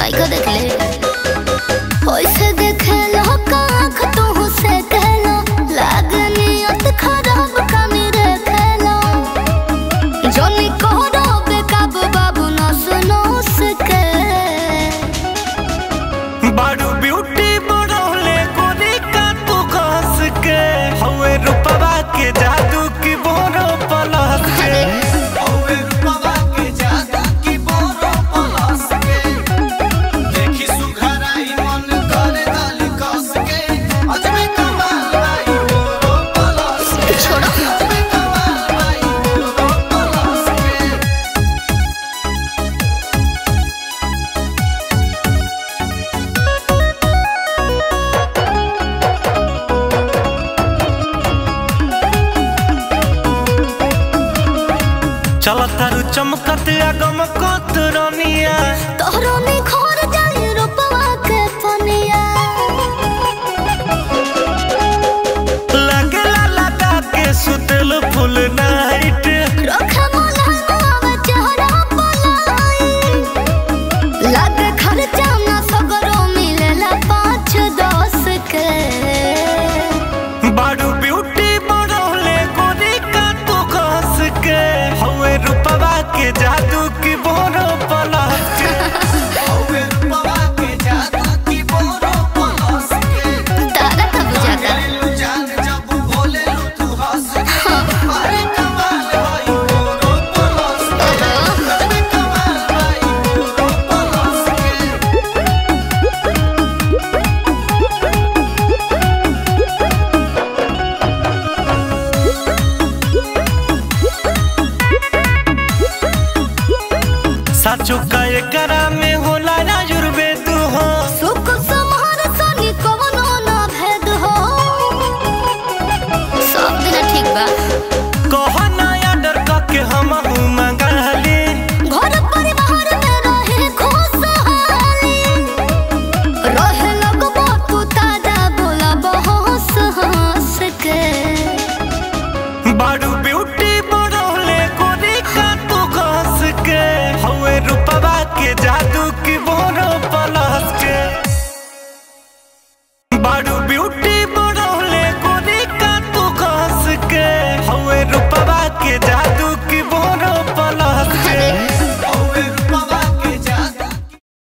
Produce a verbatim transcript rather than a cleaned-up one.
नायका देख ले ओइसे देखे लो काख तू से कहलो लागनियत खराब कमी रे खेलो जोनी कोहरो बेकाब बाबू न सुनो सके बाडू ब्यूटी बड़ोले गोरी का तू घस के हवे रूपवा के जादू की बोरो पलस के हवे रूपवा के जादू की बोरो पलस के देखी सुघराई मन करे दाल कस के अजमे कमाल भाई बोरो पलस के छोड़ो अजमे कमाल भाई बोरो पलस के चला तारू चमकत गमकत रनिया तोहरो में खोर जाए रूपवा के पनिया लगेला लगा के सुतल फुल नाइट रखा मोला आवे चेहरा पलाई लागे खर्चा ना सगरो मिलेला पाँच दस के बाडू ब्यूटी बड़ोले गोरी का तू घस के हवे रूपवा के जादू की बोरो पलस के हवे रूपवा के जादू की बोरो पलस के तारा का बुझाता जान जब बोले लो तू हंस के अरे कमाल भाई बोरो पलस के अरे कमाल भाई बोरो पलस के साचो का एकरा में होला आयुर्वेद हो सुख समार सनी कवनो ना भेद हो सब दिन ठीक बा कहो नया डर के हम मंगाली घर परिवार में रहे खुशहाली रहे लगबो तू ताजा बोला बहस हंस के बाडू ब्यूटी बड़ोले गोरी का तू घस के हवे रूपवा के जादू की बोरो पलस के बाडू ब्यूटी बड़ोले गोरी का तू घस के हवे रूपवा के जादू